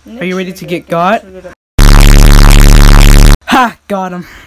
Are you ready to get got? Ha! Got him.